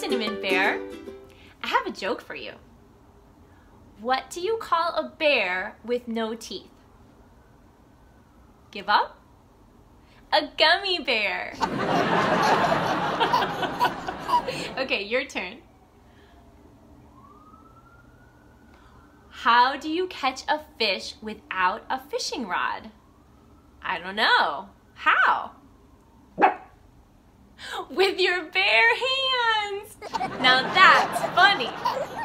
Cinnamon Bear. I have a joke for you. What do you call a bear with no teeth? Give up? A gummy bear. Okay, your turn. How do you catch a fish without a fishing rod? I don't know. How? With your bare hands. Now that's funny.